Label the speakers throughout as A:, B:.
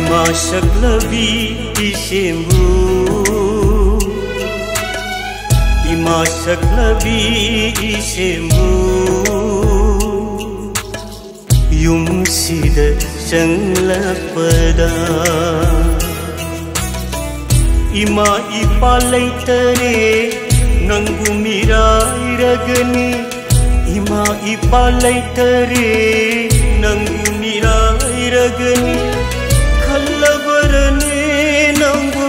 A: Ima Shaglabi Ishembu Ima Shaglabi Ishembu Yum Sida Shanglakpada Ima Ipalaitare Nangu Mirairagani Ima Ipalaitare Nangu Mirairagani Khallabarane Nangu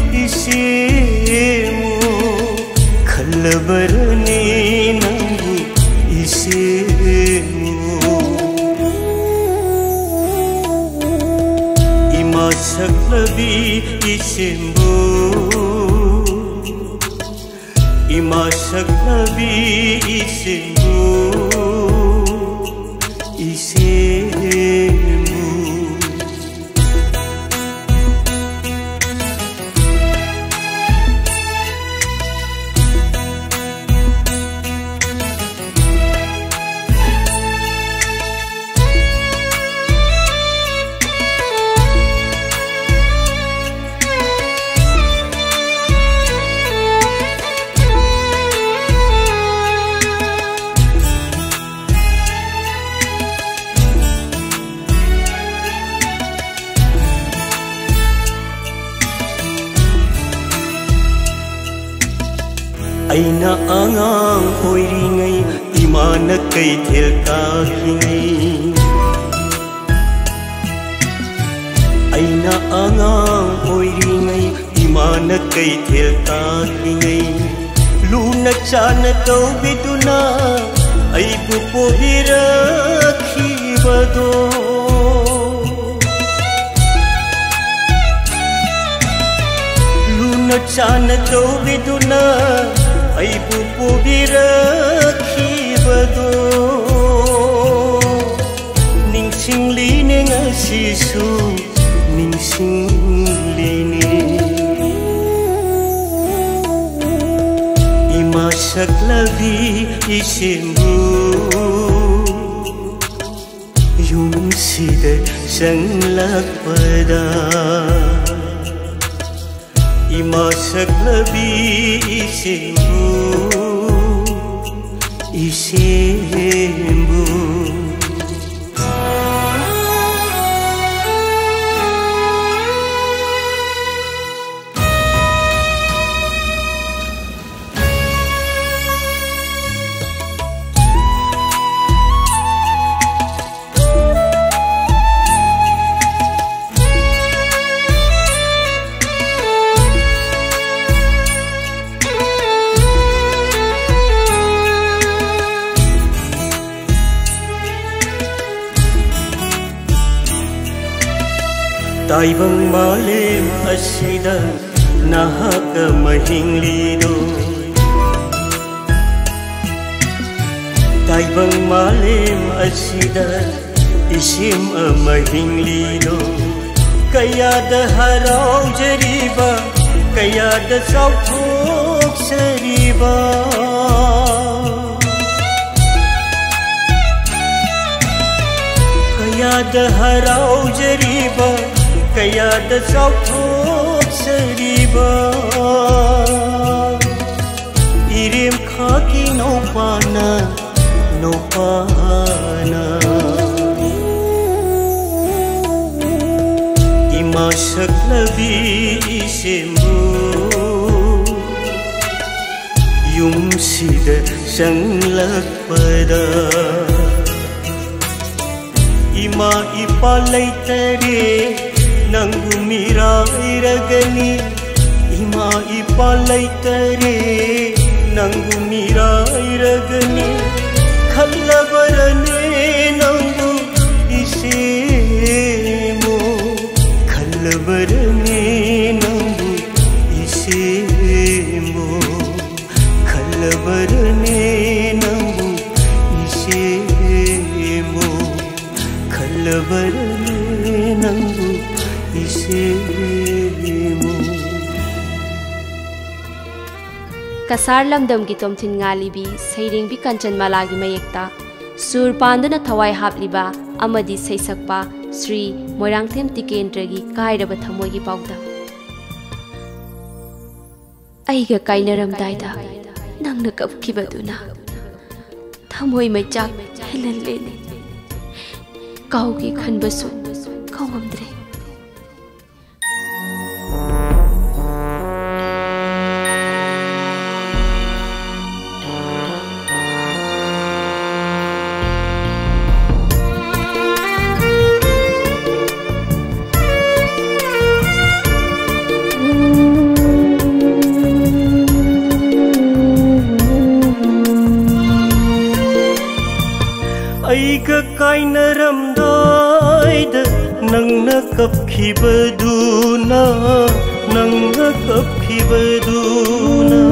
A: Ishemu Khallabarane Nangu Ishemu Ima Shaglabi Ishembu Ima Shaglabi Ishembu Ishembu Aina angang oiringai imana kaithel kahingai Aina angang oiringai imana kaithel kahingai Luna chana tawbiduna aibu pohirakhibado Luna chana tawbiduna Aibu pobirakhibado Ningsingline ngasisu Ningsingline Ima Shaglabi Ishembu Yum Sida Shanglakpada Ima Shaglabi Ishembu Ishembu Taibang malem asida nahaka mahinglido Taibang malem asida isim mahinglido Kayada harau jariba Kayada sauthok sariba Kayada harau jariba Kayada sauthok sariba Irim khaki nopana Ima Shaglabi Ishembu Yum Sida Shanglakpada Ima Ipalaitare Nangu Mirairagani Ima Ipalaitare Nangu Mirairagani Khallabarane Nangu Ishemu Khallabarane Nangu Ishemu Khallabarane Nangu Ishemu Khallabarane Nangu Ishemu
B: Kasar lamdam ki tomthin ngalibi seiring bi Kanchanmala gi mayekta sur pandana thawai hapliba amadi seisakpa Shri Moirangthem टिकेंद्रगी कायरब थमोइगी पाउदा आइगा काइनरमदाइदा नंगना कपखिबदुना थमोइ मैचाक हेललेने काउगी खनबसु काउंगमद्रे
A: Aiga kainaramdaida nangna kapkhibaduna nangna kapkhibaduna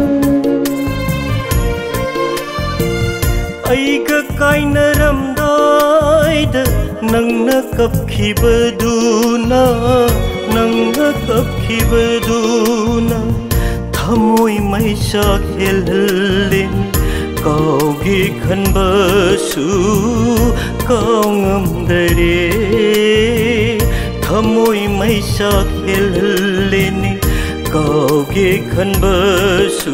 A: Aiga kainaramdaida nangna kapkhibaduna nangna kapkhibaduna thamoi maisa khellen Kaugi khanbasu kaungamdare thamoi maisa khelene kaugi khanbasu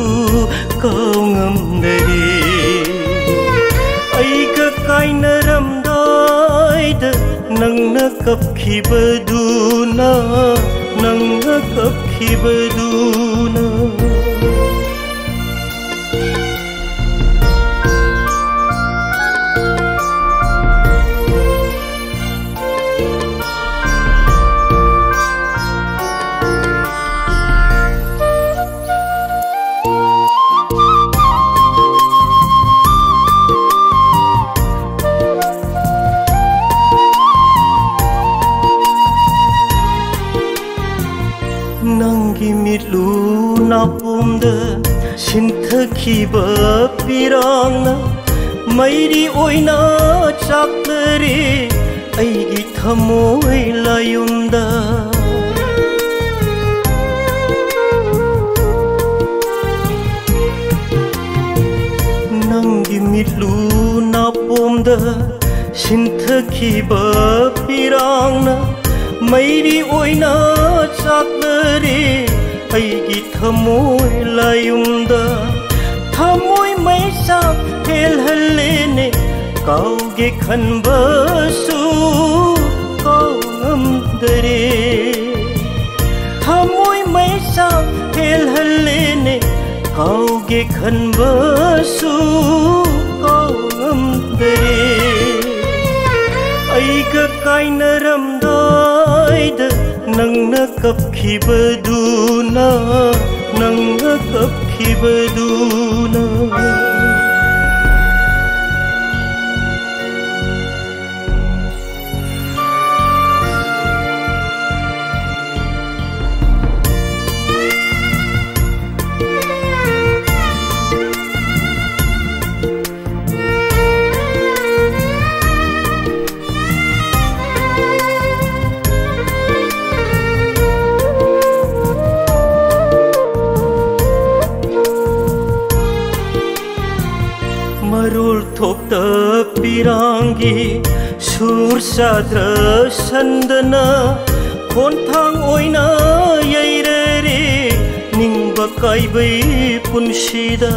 A: kaungamdare aiga kainaramdaida nangna kapkhibaduna nangna kapkhibaduna Nangi mitlu napumda sinthakiba pirangna mairi oina chaklare aigi thamoi layumda Nangi mitlu napumda sinthakiba pirangna mairi oina chaklare aigi thamoi layumda thamoi maisa helhallene kauge khanbasu kaungamdare thamoi maisa helhallene kauge khanbasu kaungamdare aiga kainaramdaida nangna kapkhibaduna nangna kapkhibaduna Marul thokta pirangi sur sadra sandana khonthang oina yairare ningba kaibai punshida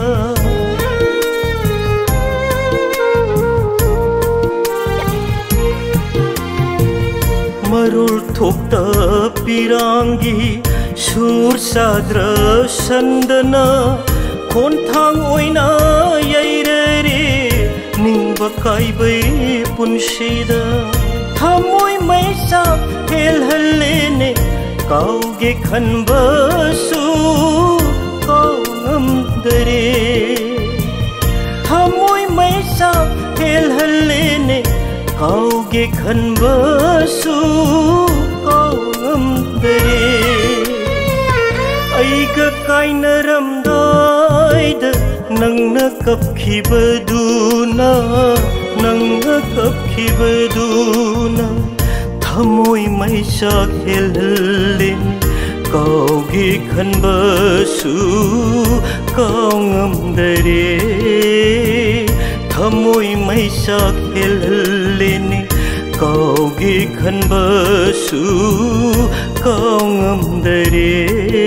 A: Marul thokta pirangi sur sadra sandana khonthang oina yairare ningba kaibai punshida thamoi maisa helhallene kauge khanbasu kaungamdare thamoi maisa helhallene kauge khanbasu kaungamdare aiga kainaramdaida nangna kapkhibaduna nangna kapkhibaduna thamoi maisa khellen kauge khanbasu kaungamdare thamoi maisa khellen Kaugi khanbasu kau ngamdare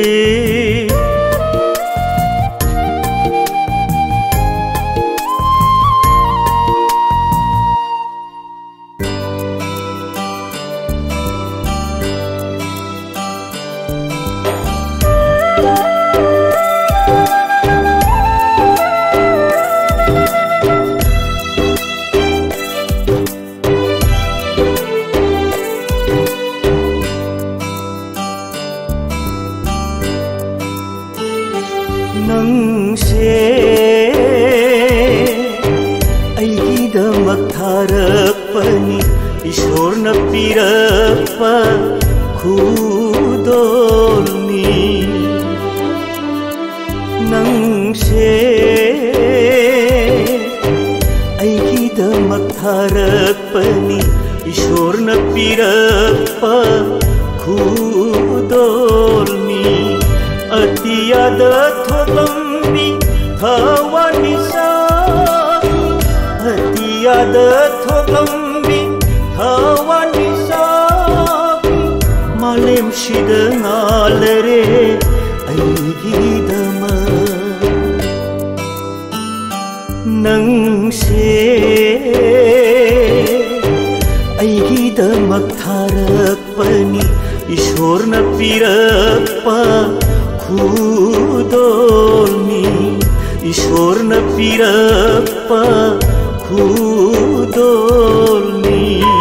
A: Nangse aigidamak tharakpani Ishorna pirakpa khudolni Nangse aigidamak tharakpani Ishorna pirakpa khudolni Atiyada tholambi thawani sabi Atiyada tholambi thawani sabi Malem shida ngalare aigidama Nangse aigidamak tharakpani Ishorna pirakpa khudolni Ishorna pirakpa khudolni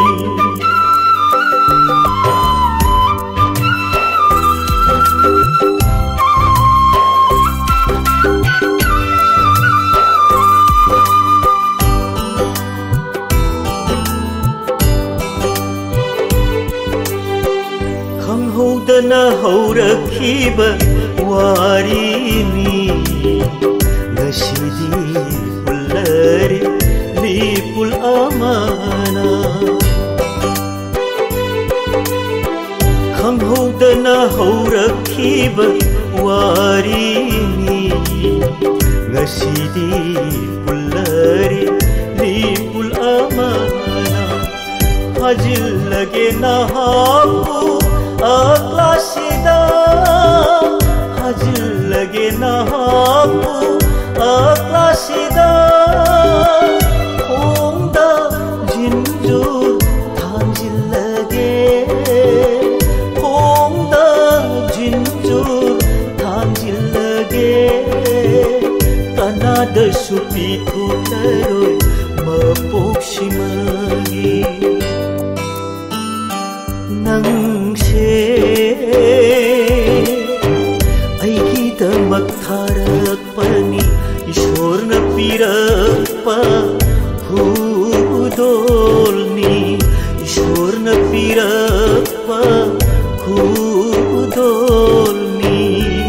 A: Khanghodana haurakhiba warini Ngasidi pullare lipul amana Khanghodana haurakhiba warini Ngasidi pullare lipul amana Hajil lage nahapu aklasida Hajil lage nahapu aklasida Khongda jinjur thanjil lage Khongda jinjur thanjil lage Kanada supi thutaroi mapokshimagi Nangse aigidamak tharakpani Ishorna pirakpa khudolni Ishorna pirakpa khudolni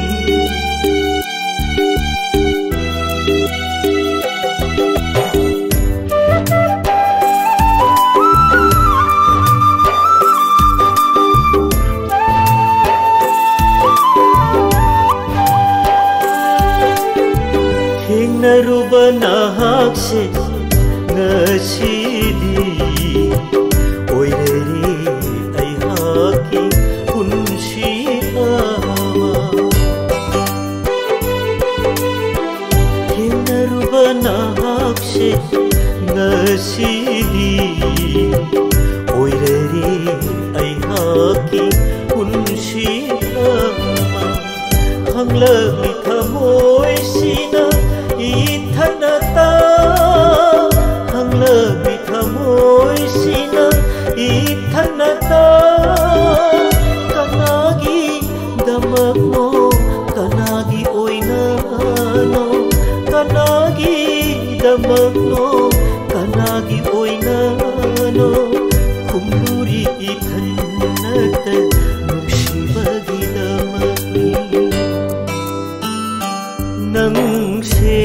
A: Narubanaakse ngasidi oireri aihaki punshi ama Narubanaakse ngasidi oireri aihaki punshi ama Hanglami thamoy sina ithanata hanglami thamoy sina ithanata kanagi damak mo kanagi oina no kanagi damak mo kanagi oina no kumduri ithanata nushibagi damakni Nangse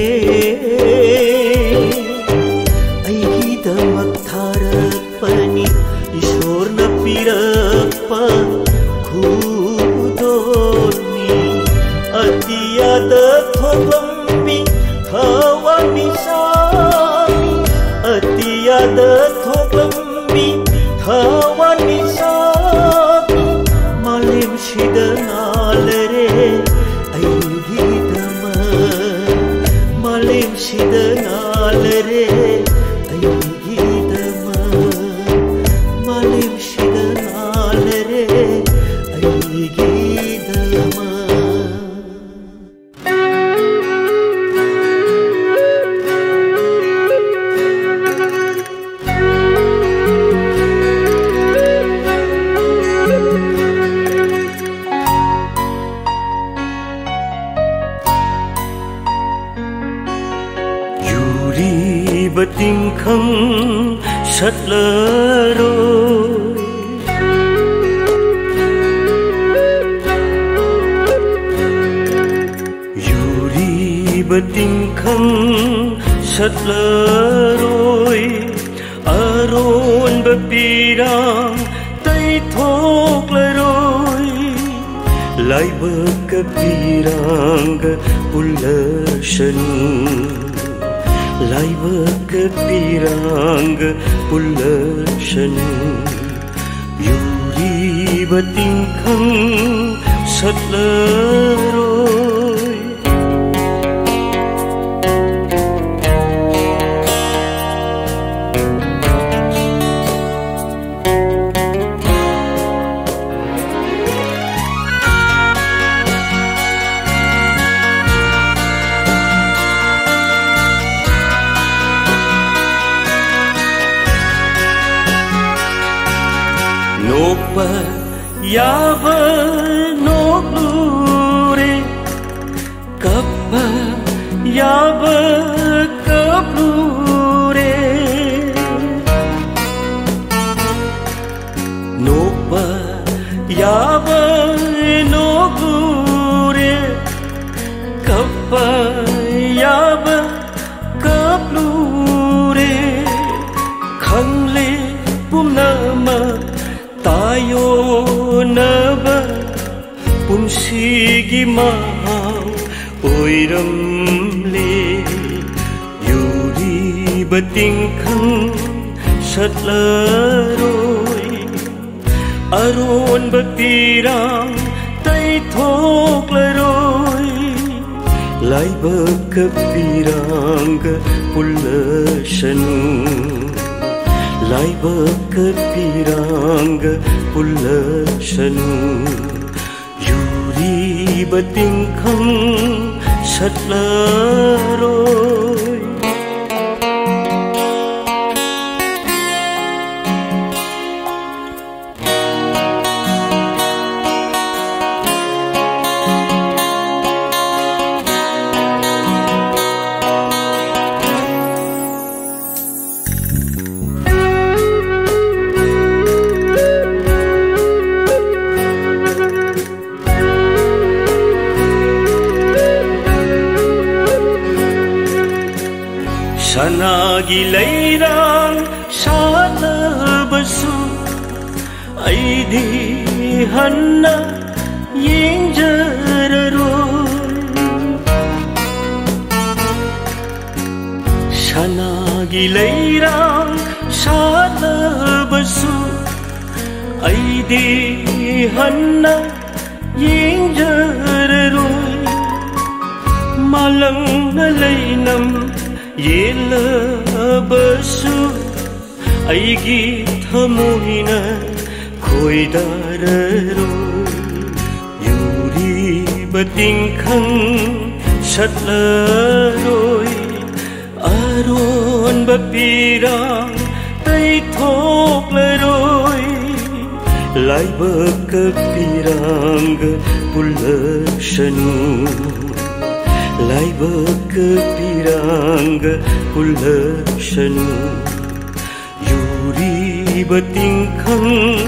A: aigidamak tharakpani Ishorna pirakpa khudolni Atiyada tholambi thawani sabi Atiyada tholambi tình không sắt lỡ rồi dù đi bất tình không sắt lỡ rồi aron bepirang tay thok lỡ rồi lại berkepirang ulashan lai berkepirang ulashan yuri batingkang satleroi Nokpa yava noklure kappa yava kaplure Nokpa yava noklure kappa yava kaplure khangle pumnama tayo naba punsigi mahau oiramle yuri batingkang satlaroi aron bapirang tay thok laroi lai bakapirang pulasanu lai berkepirang ulasanu yuri batingkang satlaroi Sanagi leirang satabasu aidi hanna yinjararoi Sanagi leirang satabasu aidi hanna yinjararoi malang na leinam yela basu aigi thamoina khoidararoi yuri batingkang satlaroi aron bapirang tay thok laroi lai bakapirang ulasanu lai berkepirang ulasanu yuri batingkang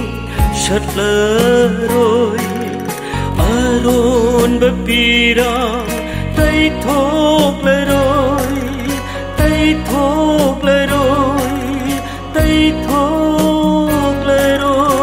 A: satlaroi aron bapirang tay thok laroi tay thok laroi tay thok laroi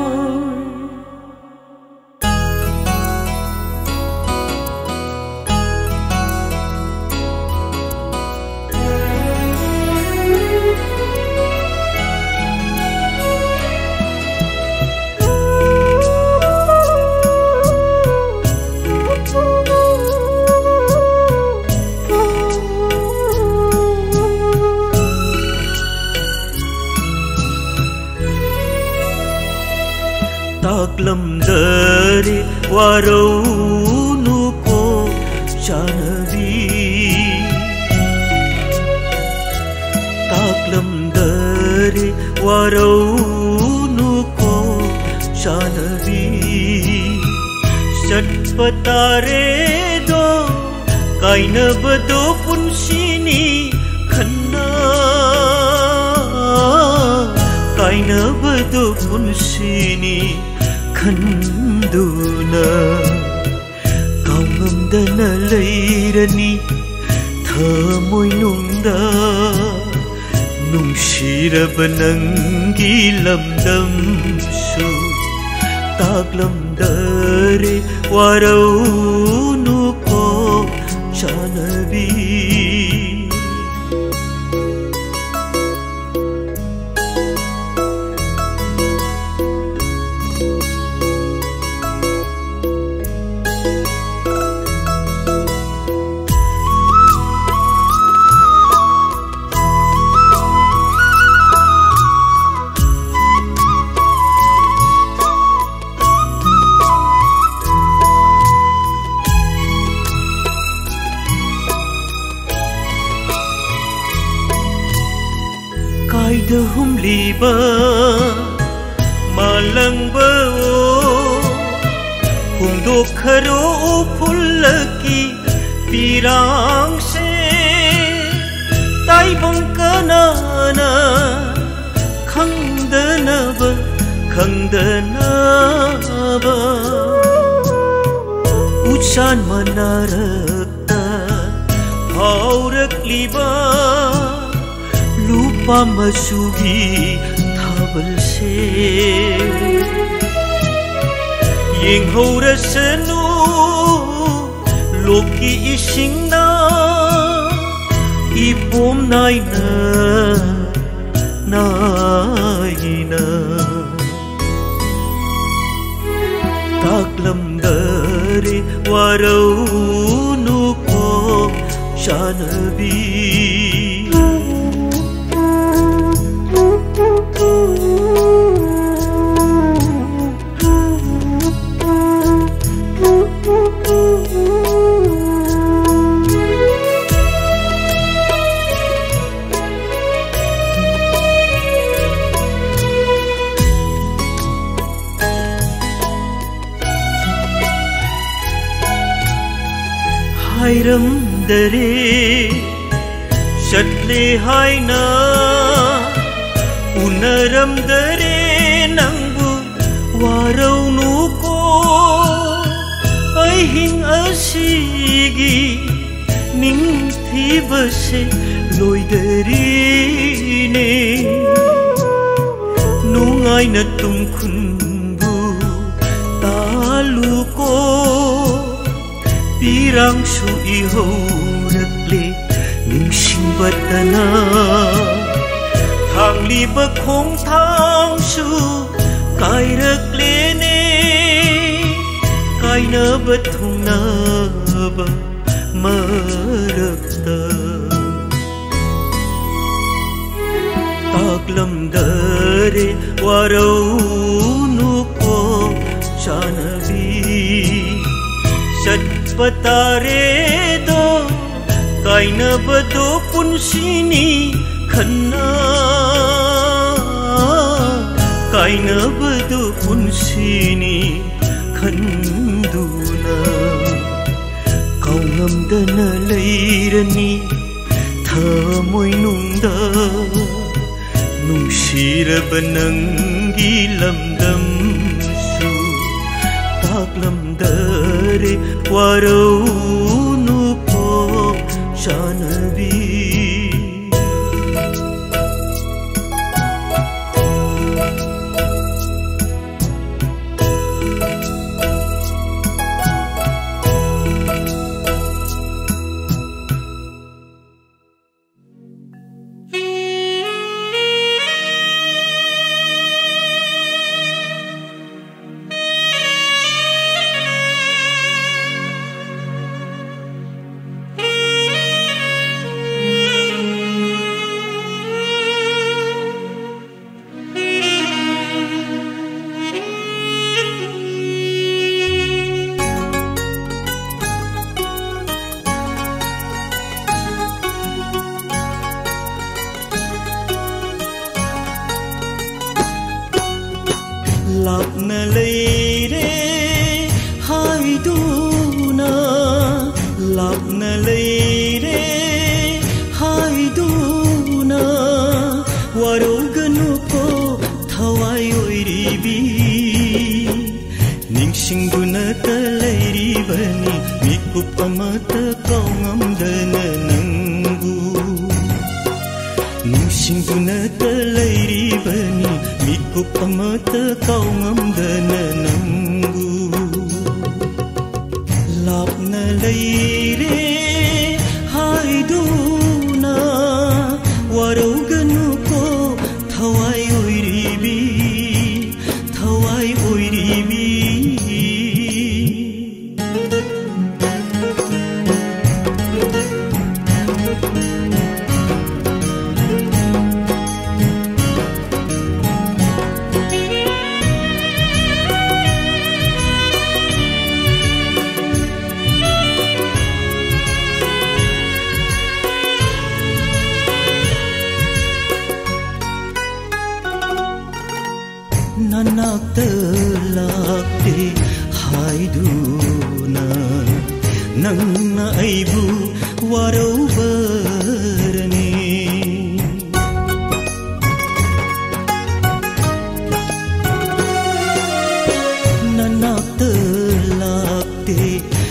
A: taklam dari warau nuko janavi taklam dari warau nuko janavi satpatare do kaina bado punsini khanna कायनबदो पुनसिनि खन्दुना कावंगमदना लैरनि थमोइनुंदा नुंसिरबा नंगि लमदमसु ताग्लमदरे वारौनुको चानबि Kaidahum liba malangba humdo kharo phulaki pirang se tai bangkanana khangdanaba ucan manarakta haurak liba lupa masugi thabal se yeng hora sanu loki isingna ipom naina taklam dare warau ko shanabi Hairam dare shatle haina unaram dare nangbu waraunu ko aihin asigi ningthi base loidari ne nungai na tumkhunbu talu ko pirang su ihorakle ningsingbatana thangli khong thang su kairakle ne kaina bathungna ba marakta taklam dare warau ko chanabi patare do kaina bado punsini khanna kaina bado punsini khanduna kaungamdana leirani thamoinungda nungsiraba nangi lamdamsu taklamdare warau ko shanabi lapna leire haiduna lapna leire haiduna warog ꯅꯤꯡꯁꯤꯡꯗꯨꯅꯇ ꯂꯩꯔꯤꯕꯅꯤ ꯃꯤꯀꯨꯞ ꯑꯃꯇ ꯀꯥꯎꯉꯝꯗꯅ ꯅꯪꯕꯨ ꯅꯤꯡꯁꯤꯡꯗꯨꯅꯇ ꯂꯩꯔꯤꯕꯅꯤ ꯃꯤꯀꯨꯞ ꯑꯃꯇ ꯀꯥꯎꯉꯝꯗꯅ ꯅꯪꯕꯨ ꯂꯥꯞꯅ ꯂꯩꯔꯦ ꯍꯥꯏꯗꯨꯅ ꯋꯥꯔꯧꯒꯅꯨꯀꯣ ꯊꯋꯥꯏ ꯑꯣꯏꯔꯤꯕꯤ ꯊꯋꯥꯏ ꯑꯣꯏꯔꯤꯕꯤ ꯅꯅꯥꯛꯇ ꯂꯥꯛꯇꯦ ꯍꯥꯏꯗꯨꯅ ꯅꯪꯅ ꯑꯩꯕꯨ ꯋꯥꯔꯧꯕꯔꯅꯤ ꯅꯅꯥꯛꯇ ꯂꯥꯛꯇꯦ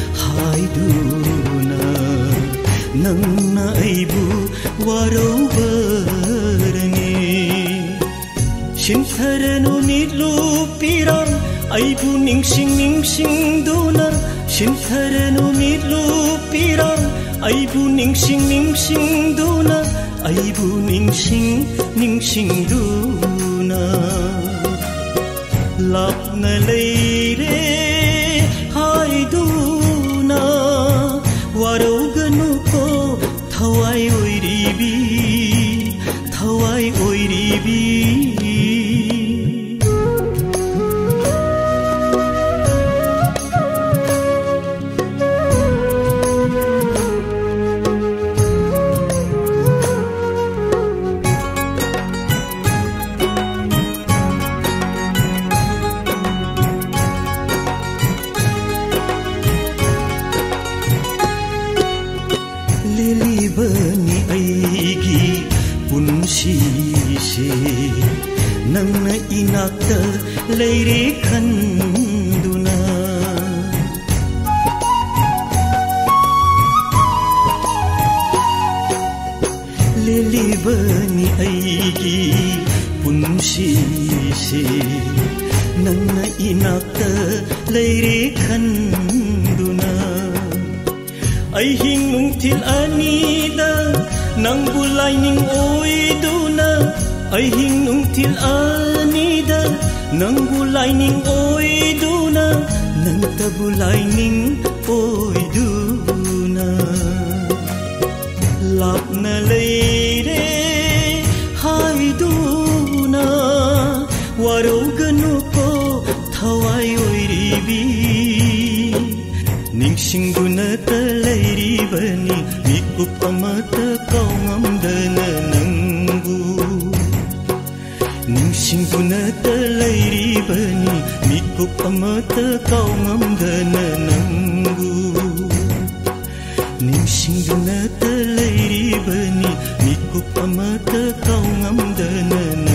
A: ꯍꯥꯏꯗꯨꯅ ꯅꯪꯅ ꯑꯩꯕు ꯋꯥꯔꯧꯕꯔꯅꯤ 신사르는 밑루피랑 아이부 닝싱닝싱도나 신사르는 밑루피랑 아이부 닝싱닝싱도나 아이부 닝싱닝싱도나 랍나 레이레 하이도나 와로가누코 타와이 오이리비 타와이 오이리비 ꯂꯤꯂꯤꯕꯅꯤ ꯑꯩꯒꯤ ꯄꯨꯟꯁꯤꯁꯦ ꯅꯪꯅ ꯏꯅꯥꯛꯇ ꯂꯩꯔꯦ ꯈꯟꯗꯨꯅ ꯂꯤꯂꯤꯕꯅꯤ ꯑꯩꯒꯤ ꯄꯨꯟꯁꯤꯁꯦ ꯅꯪꯅ ꯏꯅꯥꯛꯇ ꯂꯩꯔꯦ ꯈꯟꯗꯨꯅ ꯑꯍꯤꯡ ꯅꯨꯡꯊꯤꯜ ꯑꯅꯤꯗ ꯅꯪꯕꯨ ꯂꯥꯏꯅꯤꯡ ꯑꯣꯏꯗꯨꯅ ꯑꯍꯤꯡ ꯅꯨꯡꯊꯤꯜ ꯑꯅꯤꯗ ꯅꯪꯕꯨ ꯂꯥꯏꯅꯤꯡ ꯑꯣꯏꯗꯨꯅ ꯅꯪꯇꯕꯨ ꯂꯥꯏꯅꯤꯡ ꯑꯣꯏꯗꯨꯅ ꯂꯥꯞꯅ ꯂꯩꯔꯦ ꯍꯥꯏꯗꯨꯅ ꯋꯥꯔꯧꯒꯅꯨꯀꯣ ꯊꯋꯥꯏ ꯑꯣꯏꯔꯤꯕꯤ ꯅꯤꯡꯁꯤꯡꯗꯨꯅꯇ ꯂꯩꯔꯤꯕꯅꯤ ꯃꯤꯀꯨꯞ ꯑꯃꯇ ꯀꯥꯎꯉꯝꯗꯅ ꯅꯪꯕꯨ ꯅꯤꯡꯁꯤꯡꯗꯨꯅꯇ ꯂꯩꯔꯤꯕꯅꯤ ꯃꯤꯀꯨꯞ ꯑꯃꯇ ꯀꯥꯎꯉꯝꯗꯅ ꯅꯪꯕꯨ ꯅꯤꯡꯁꯤꯡꯗꯨꯅꯇ ꯂꯩꯔꯤꯕꯅꯤ ꯃꯤꯀꯨꯞ ꯑꯃꯇ ꯀꯥꯎꯉꯝꯗꯅ